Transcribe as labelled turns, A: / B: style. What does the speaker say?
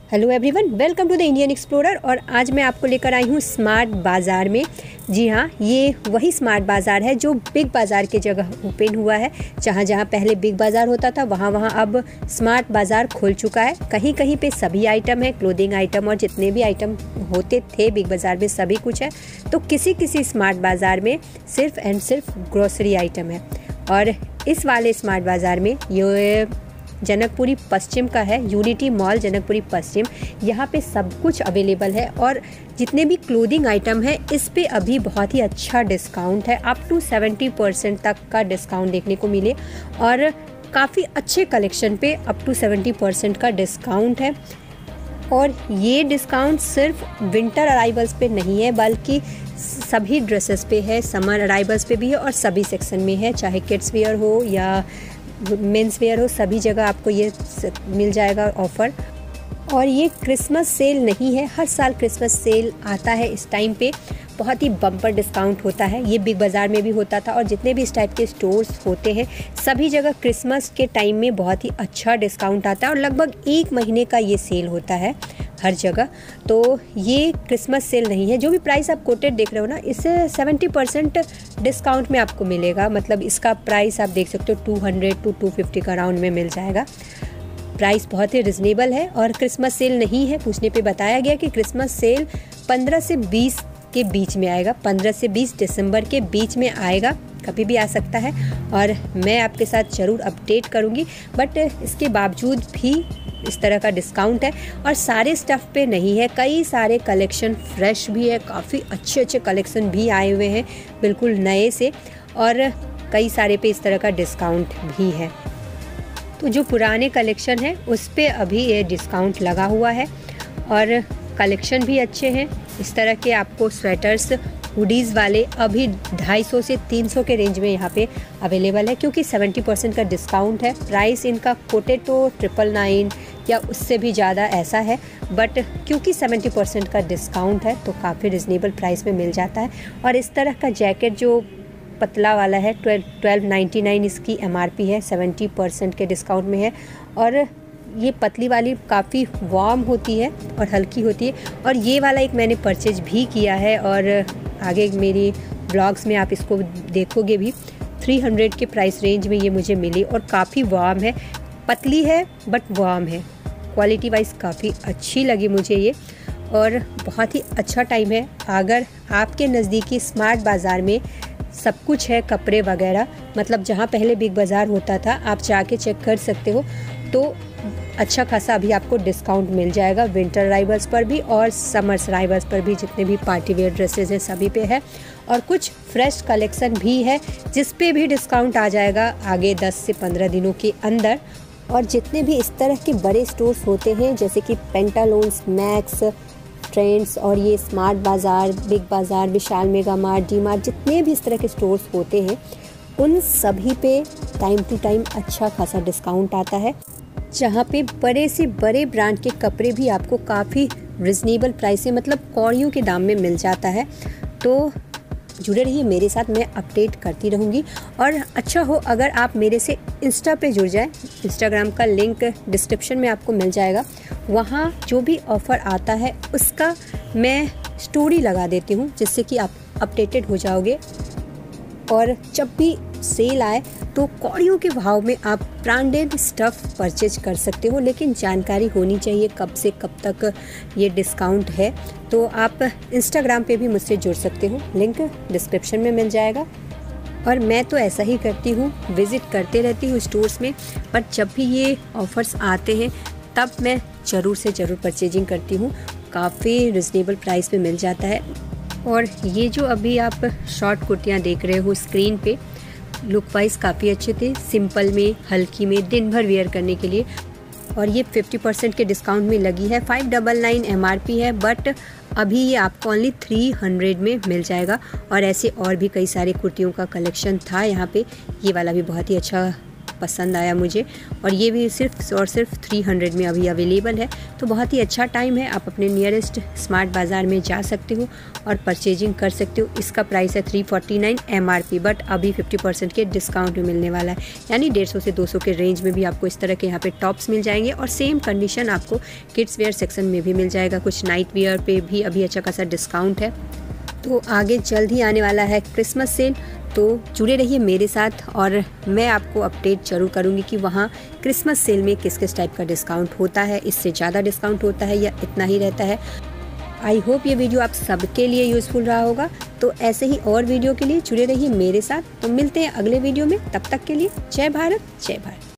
A: Hello everyone, welcome to the Indian explorer. और आज मैं आपको लेकर आई हूँ स्मार्ट बाज़ार में। जी हाँ, ये वही स्मार्ट बाज़ार है जो बिग बाज़ार की जगह ओपन हुआ है। जहाँ जहाँ पहले बिग बाज़ार होता था वहाँ वहाँ अब स्मार्ट बाज़ार खुल चुका है। कहीं कहीं पे सभी आइटम है, क्लोथिंग आइटम और जितने भी आइटम होते थे बिग बाज़ार में सभी कुछ है। तो किसी किसी स्मार्ट बाज़ार में सिर्फ एंड सिर्फ ग्रोसरी आइटम है। और इस वाले स्मार्ट बाज़ार में ये जनकपुरी पश्चिम का है, यूनिटी मॉल जनकपुरी पश्चिम। यहाँ पे सब कुछ अवेलेबल है और जितने भी क्लोथिंग आइटम है इस पे अभी बहुत ही अच्छा डिस्काउंट है। अप टू 70% तक का डिस्काउंट देखने को मिले और काफ़ी अच्छे कलेक्शन पे अप टू 70% का डिस्काउंट है। और ये डिस्काउंट सिर्फ विंटर अराइवल्स पे नहीं है बल्कि सभी ड्रेसेस पे है, समर अराइवल्स पे भी है और सभी सेक्शन में है, चाहे किड्स वेयर हो या मेंस वेयर हो, सभी जगह आपको ये मिल जाएगा ऑफ़र। और ये क्रिसमस सेल नहीं है, हर साल क्रिसमस सेल आता है इस टाइम पे, बहुत ही बम्पर डिस्काउंट होता है। ये बिग बाज़ार में भी होता था और जितने भी इस टाइप के स्टोर्स होते हैं सभी जगह क्रिसमस के टाइम में बहुत ही अच्छा डिस्काउंट आता है और लगभग 1 महीने का ये सेल होता है हर जगह। तो ये क्रिसमस सेल नहीं है। जो भी प्राइस आप कोटेड देख रहे हो ना, इससे 70% डिस्काउंट में आपको मिलेगा। मतलब इसका प्राइस आप देख सकते हो 200 to 250 का राउंड में मिल जाएगा। प्राइस बहुत ही रिजनेबल है और क्रिसमस सेल नहीं है। पूछने पे बताया गया कि क्रिसमस सेल 15 से 20 के बीच में आएगा, 15 से 20 दिसंबर के बीच में आएगा, कभी भी आ सकता है और मैं आपके साथ ज़रूर अपडेट करूंगी। बट इसके बावजूद भी इस तरह का डिस्काउंट है और सारे स्टफ़ पे नहीं है, कई सारे कलेक्शन फ्रेश भी है, काफ़ी अच्छे अच्छे कलेक्शन भी आए हुए हैं बिल्कुल नए से और कई सारे पे इस तरह का डिस्काउंट भी है। तो जो पुराने कलेक्शन है उस पे अभी ये डिस्काउंट लगा हुआ है और कलेक्शन भी अच्छे हैं। इस तरह के आपको स्वेटर्स, हुडीज़ वाले अभी 250 से 300 के रेंज में यहाँ पे अवेलेबल है क्योंकि 70% का डिस्काउंट है। प्राइस इनका कोटेड तो 999 या उससे भी ज़्यादा ऐसा है, बट क्योंकि 70% का डिस्काउंट है तो काफ़ी रिजनेबल प्राइस में मिल जाता है। और इस तरह का जैकेट जो पतला वाला है 1299 इसकी MRP है, 70% के डिस्काउंट में है। और ये पतली वाली काफ़ी वार्म होती है और हल्की होती है। और ये वाला एक मैंने परचेज भी किया है और आगे मेरी ब्लॉग्स में आप इसको देखोगे भी। 300 के प्राइस रेंज में ये मुझे मिली और काफ़ी वार्म है, पतली है बट वार्म है। क्वालिटी वाइज काफ़ी अच्छी लगी मुझे ये और बहुत ही अच्छा टाइम है। अगर आपके नज़दीकी स्मार्ट बाज़ार में सब कुछ है, कपड़े वगैरह, मतलब जहाँ पहले बिग बाज़ार होता था आप जाके चेक कर सकते हो, तो अच्छा खासा अभी आपको डिस्काउंट मिल जाएगा विंटर अराइवल्स पर भी और समर्स अराइवल्स पर भी। जितने भी पार्टी वेयर ड्रेसेस हैं सभी पे है और कुछ फ्रेश कलेक्शन भी है जिस पे भी डिस्काउंट आ जाएगा आगे 10 से 15 दिनों के अंदर। और जितने भी इस तरह के बड़े स्टोर्स होते हैं जैसे कि पेंटालून्स, मैक्स, ट्रेंड्स और ये smart Bazaar, big Bazaar, Vishal mega mart, D mart, जितने भी इस तरह के स्टोर्स होते हैं उन सभी पे टाइम टू टाइम अच्छा खासा डिस्काउंट आता है, जहाँ पे बड़े से बड़े ब्रांड के कपड़े भी आपको काफ़ी रिजनेबल प्राइस में, मतलब कौड़ियों के दाम में मिल जाता है। तो जुड़े रहिए मेरे साथ, मैं अपडेट करती रहूँगी। और अच्छा हो अगर आप मेरे से इंस्टा पे जुड़ जाए, इंस्टाग्राम का लिंक डिस्क्रिप्शन में आपको मिल जाएगा। वहाँ जो भी ऑफ़र आता है उसका मैं स्टोरी लगा देती हूँ जिससे कि आप अपडेटेड हो जाओगे और जब भी सेल आए तो कौड़ियों के भाव में आप ब्रांडेड स्टफ़ परचेज कर सकते हो। लेकिन जानकारी होनी चाहिए कब से कब तक ये डिस्काउंट है। तो आप इंस्टाग्राम पे भी मुझसे जुड़ सकते हो, लिंक डिस्क्रिप्शन में मिल जाएगा। और मैं तो ऐसा ही करती हूँ, विज़िट करते रहती हूँ स्टोर्स में, बट जब भी ये ऑफ़र्स आते हैं तब मैं ज़रूर से ज़रूर परचेजिंग करती हूँ। काफ़ी रिजनेबल प्राइस में मिल जाता है। और ये जो अभी आप शॉर्ट कुर्तियाँ देख रहे हो स्क्रीन पे, लुक वाइज काफ़ी अच्छे थे, सिंपल में, हल्की में, दिन भर वेयर करने के लिए। और ये 50% के डिस्काउंट में लगी है। 599 MRP है बट अभी ये आपको ओनली 300 में मिल जाएगा। और ऐसे और भी कई सारे कुर्तियों का कलेक्शन था यहाँ पे। ये वाला भी बहुत ही अच्छा पसंद आया मुझे, और ये भी सिर्फ और सिर्फ 300 में अभी अवेलेबल है। तो बहुत ही अच्छा टाइम है, आप अपने नियरेस्ट स्मार्ट बाज़ार में जा सकते हो और परचेजिंग कर सकते हो। इसका प्राइस है 349 MRP, बट अभी 50% के डिस्काउंट में मिलने वाला है, यानी 150 से 200 के रेंज में भी आपको इस तरह के यहाँ पे टॉप्स मिल जाएंगे। और सेम कंडीशन आपको किड्स वेयर सेक्शन में भी मिल जाएगा, कुछ नाइट वेयर पे भी अभी अच्छा खासा डिस्काउंट है। तो आगे जल्द ही आने वाला है क्रिसमस सेल, तो जुड़े रहिए मेरे साथ और मैं आपको अपडेट ज़रूर करूँगी कि वहाँ क्रिसमस सेल में किस किस टाइप का डिस्काउंट होता है, इससे ज़्यादा डिस्काउंट होता है या इतना ही रहता है। आई होप ये वीडियो आप सबके लिए यूज़फुल रहा होगा। तो ऐसे ही और वीडियो के लिए जुड़े रहिए मेरे साथ। तो मिलते हैं अगले वीडियो में, तब तक के लिए जय भारत जय भारत।